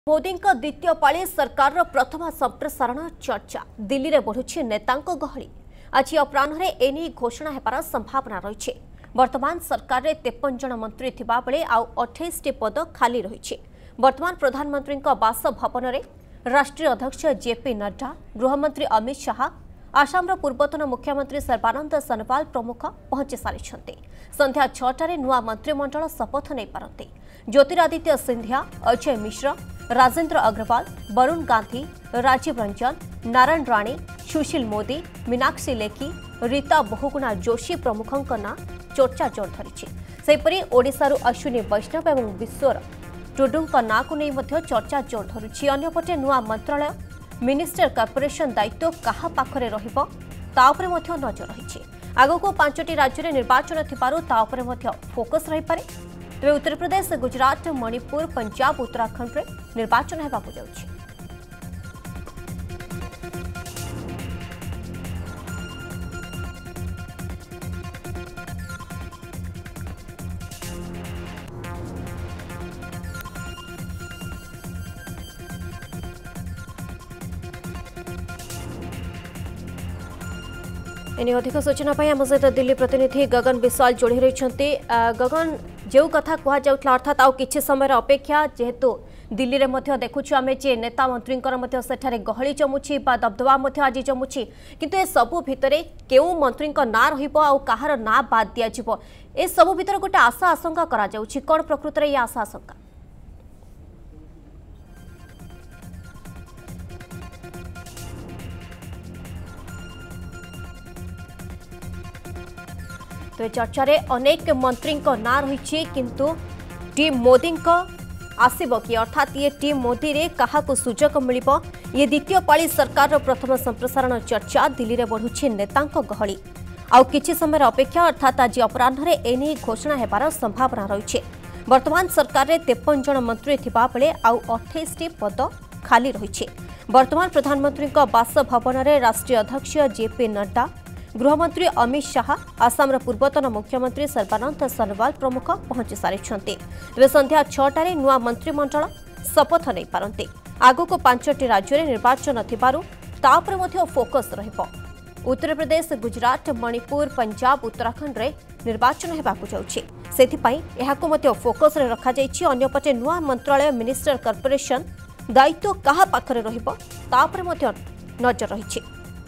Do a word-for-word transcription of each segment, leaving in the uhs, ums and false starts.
मोदी द्वितीय पाली सरकार प्रथम संप्रसारण चर्चा दिल्ली में बढ़ुछि नेतांको गहली। आज अपराह्न एने घोषणा हेबार संभावना रही। वर्तमान सरकार में तेपन जन मंत्री थिबा बेले आउ अठाईस टी पद खाली रही। वर्तमान प्रधानमंत्री बासभवन में राष्ट्रीय अध्यक्ष जेपी नड्डा, गृहमंत्री अमित शाह, आसाम पूर्वतन मुख्यमंत्री सर्बानंद सोनोवाल प्रमुख पहुंची सारी। संध्या छटार नुआ मंत्रिमंडल शपथ नहीं पारती। ज्योतिरादित्य सिंधिया, अजय मिश्र, राजेंद्र अग्रवाल, वरुण गांधी, राजीव रंजन, नारायण राणे, सुशील मोदी, मीनाक्षी लेखी, रीता बहुगुणा जोशी प्रमुखों ना चर्चा जोर धरी। सेपरी ओडिशारू अश्विनी वैष्णव और विश्वर टुडू ना को नहीं चर्चा जोर धरुछि। अन्यपटे नुआ मंत्रालय मिनिस्टर कॉर्पोरेशन दायित्व कहा पाखरे रहिबो ता उपरे मध्य नजर रही। आगको पांचटी राज्य में निर्वाचन थिबारु ता उपरे मध्य फोकस रही पारे। तेज उत्तर प्रदेश, गुजरात, मणिपुर, पंजाब, उत्तराखंड में निर्वाचन हेबाकु जाउछि। एने अधिक सूचना आम सहित दिल्ली प्रतिनिधि गगन विशाल जोड़ी रही। गगन, जो कथा कहला अर्थात आउ किछि समय अपेक्षा जेहेतु दिल्ली में देखुँ आम जे नेता मंत्री सेठारे गहली जमुची बा दबदबा आज जमुची, किंतु ए सबु भितरे केउ मंत्री ना रहिबो आउ कहार ना बाद दिया ए सबु भितर गोटे आशा आशंका करा जाउछि। कोन प्रकृत रे आशा आशंका? तो चर्चा रे अनेक मंत्री ना रही, किंतु टीम मोदी आसब कि अर्थात ये टीम मोदी रे कहा सुजोग मिल। ये द्वितीय पाली सरकार प्रथम संप्रसारण चर्चा दिल्ली में बढ़ुछि नेतांको गहली। आउ किछि समय अपेक्षा अर्थात आज अपराह्न एने घोषणा हेबार संभावना रही। वर्तमान सरकार में तेपन जन मंत्री थिबा बेले आउ अठाईस टी पद खाली रही। वर्तमान प्रधानमंत्री बासभवन में राष्ट्रीय अध्यक्ष जेपी नड्डा, गृहमंत्री अमित शाह, आसाम पूर्वतन मुख्यमंत्री सर्बानंद सोनोवाल प्रमुख पहुंची सारी। तेज संध्या छटार नुआ मंत्रिमंडल शपथ नहीं पारती। आगको पांचटी राज्य में निर्वाचन थिबारु ता उपरे मध्य फोकस रहिबो। उत्तर प्रदेश, गुजरात, मणिपुर, पंजाब, उत्तराखंड में निर्वाचन हेबाकु जाउछि। सेथिपाई एहाको मध्य फोकस रे रखा जाइछि। अन्यपटे नुआ मंत्रालय मिनिस्टर कॉर्पोरेशन दायित्व कहा पाखरे रहिबो ता उपरे मध्य नजर रहिछि।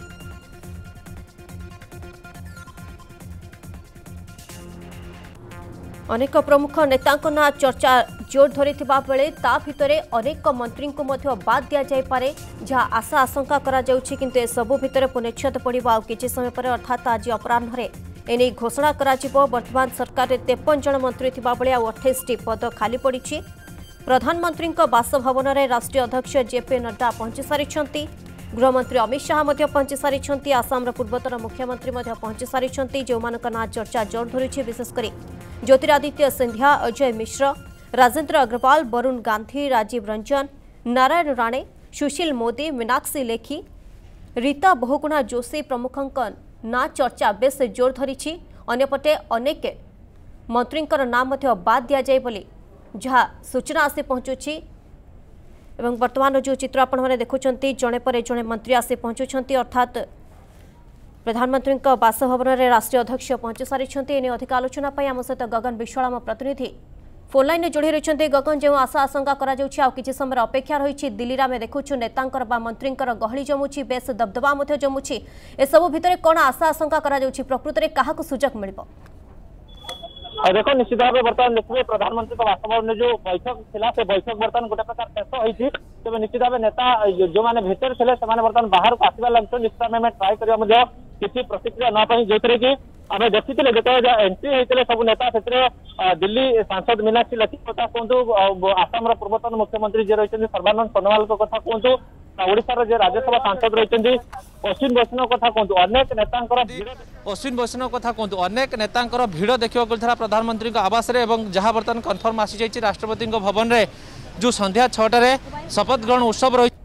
अनेक प्रमुख नेतांको ना चर्चा जोर धरी बेले ता भितरे अनेक मंत्री को मध्य बाद दिया जाय पारे, जहाँ आशा आशंका करा जाउछि। किंतु ए सबु भितरे पुनच्छेद पड़िबो आउ किछि समय पर अर्थात आज अपराह्न एने घोषणा करा जिवो। वर्तमान सरकार रे तेपन जन मंत्री थिबा बेले आउ अठाईस टी पद खाली पड़िछि। प्रधानमंत्री बासभवन में राष्ट्रीय अध्यक्ष जेपी नड्डा पहुंची सारी। गृहमंत्री अमित शाह पहुंची सारी। आसाम पूर्वतन मुख्यमंत्री पहुंची सारी। जो ना चर्चा जोर धरुछि, विशेषकर ज्योतिरादित्य सिंधिया, अजय मिश्र, राजेंद्र अग्रवाल, वरुण गांधी, राजीव रंजन, नारायण राणे, सुशील मोदी, मीनाक्षी लेखी, रीता बहुगुणा जोशी प्रमुखों ना चर्चा बेस जोर धरी। अन्यपटे अनेक मंत्री नाम बाद दिया जाए बोली जहाँ सूचना आसी पहुंचुछि। एवं वर्तमान जो चित्र आपण मैंने देखुंत जड़े पर जड़े मंत्री आसी पहुंचुंट, अर्थात प्रधानमंत्री बासभवन में राष्ट्रीय अध्यक्ष पहुंची सारी। एने अधिक आलोचना आम सहित गगन विश्वाल आम प्रतिनिधि फोन लाइन जोड़ी रही। गगन, जो आशा आशंका करा जाउछि आउ किछि समय अपेक्षा रही। दिल्ली में देखुछु नेतांकर बा मंत्रींकर गहली जमुछि, बेस दबदबा मध्य जमुछि। ए सब भितर कौन आशा आशंका करा जाउछि? प्रकृत में क्या सुजोग मिलिबो? देखो, निश्चित भाव बर्तमान देखिए प्रधानमंत्री बासभवन में जो बैठक थिला से बैठक बर्तमान गोटे प्रकार शेष होइछि। तेज निश्चित भाव नेता जो मैंने भितर थे बर्तमान बाहर को आसवा लगे। निश्चित भाव ट्राए करवा किसी प्रतिक्रिया ना जो थे कि आम देखी जो एंट्री होते सब नेता से दिल्ली सांसद मीनाक्षी लेखी कथा कहतु, आसाम पूर्वतन मुख्यमंत्री जी रही सर्बानंद सोनोवाल कथा कहतु, ओडिशार जे राज्यसभा सांसद रही अश्विन वैष्णव कथा कहतु, अनेक नेता अश्विन वैष्णव कथा कहतु अनेक नेता भिड़ देखा मिलता प्रधानमंत्री आवास जहाँ बर्तमान कन्फर्म आसी जाइए राष्ट्रपति भवन में जो संध्या छटार शपथ ग्रहण उत्सव रही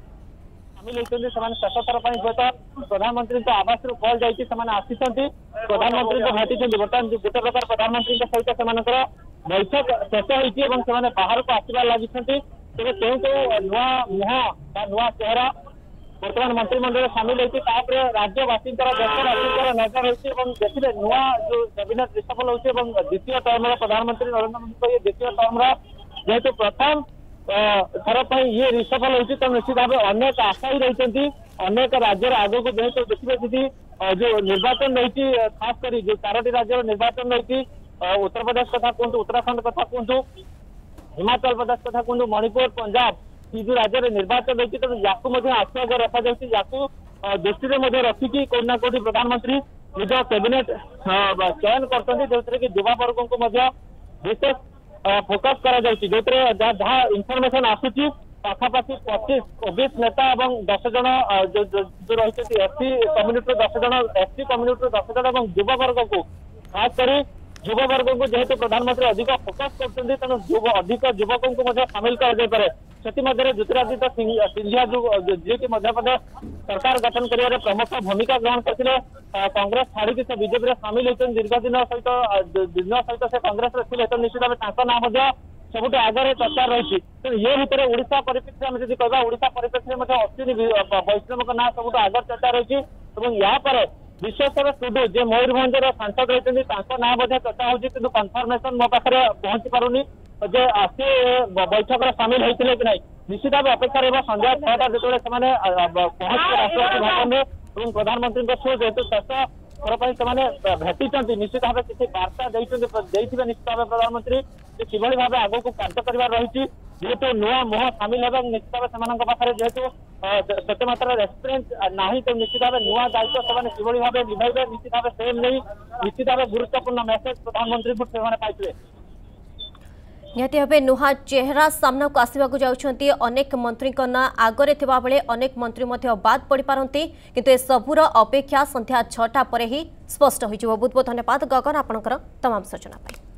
शेष थर हूँ प्रधानमंत्री आवास कल जाती प्रधानमंत्री भेटी बर्तमान गोटे प्रकार प्रधानमंत्री सहित बैठक शेष होती बाहर को आसवा लगी तेज क्यों क्यों नुआ मुह नुआ चेहरा बर्तमान मंत्रिमंडल सामिल होती राज्यवासी देशवासी नजर होती देखिए नुआ जो कैबिनेट रिसफल होती द्वितीय टर्म प्रधानमंत्री नरेंद्र मोदी द्वितीय टर्म जेहेतु प्रथम थर पर ये रिसफल होती तो निश्चित भाव अनेक आशायी रही अनेक राज्य आग को जेहेतु देखिए दीदी जो निर्वाचन रही खास कर जो चारोटी राज्य निर्वाचन रही उत्तर प्रदेश कथा कहतु उत्तराखंड कथा कहतु हिमाचल प्रदेश कथा कहतु मणिपुर पंजाब ये जो राज्य निर्वाचन रही तो या आशा आगे रखा या दृष्टि रखिकी कौन ना कौटी प्रधानमंत्री निज कैबिनेट चयन करते जो कि युवा वर्ग को विशेष फोकस करा जहाँ इनफर्मेशन आसूची पाखापाखि पच्चीस ओबीसी नेता और दस जन जो रही एससी कम्युनिटी दस जन एसटी कम्युनिटी दस जन और युवा वर्ग को खास कर युवा वर्ग को जेहेतु प्रधानमंत्री अधिक फोकस करते तेणु अधिक युवकों को सामिल कर ज्योतिरादित्य सिंधिया जो जी की मध्यप्रदेश सरकार गठन कर प्रमुख भूमिका ग्रहण करते कांग्रेस छाड़ी से बीजेपी सामिल होते दीर्घ दिन सहित दिन सहित से कांग्रेस थे निश्चित भाव ना सबुठ आगे चर्चा रही ये भितर ओडिशा परिप्रेक्षी में कहवा ओडिशा परिप्रेक्षी में अश्विनी वैष्णव ना सबुठ आगे चर्चा रही यापर विश्वेश्वर टुडू जे मयूरभंज सांसद रही ना चर्चा होती कन्फर्मेशन मो पाखे पहुंची पारुनी जे सी बैठक सामिल होते कि नहीं निश्चित भाव अपेक्षा रहा संध्या छटा जो पहुंचे राष्ट्रपति भवन में प्रधानमंत्री जेहेतु शेष थर पर भेटी निश्चित भाव किसी बार्ता देते निश्चित भाव प्रधानमंत्री कि भाव आग को कार्य कर रही जेहेतु नुआ मुह सामिल है निश्चित भाव से जेहेतु सेते मात्रा एक्सपीरियंस ना तो निश्चित भाव नुआ दायित्व से भाव निभाइबे निश्चित भाव से नहीं निश्चित भाव गुरुत्वपूर्ण मेसेज प्रधानमंत्री को पाइबे निहती भाव नुहा चेहरा सामना को आसवाक जाउछंती अनेक मंत्री ना आगरे थिबा बेले अनेक मंत्री मध्य बाद पड़ पारंती किंतु ए सबूर अपेक्षा संध्या छटा पर ही स्पष्ट होइजिवो। बहुत बहुत धन्यवाद गगन आपनकर तमाम सूचना पाई।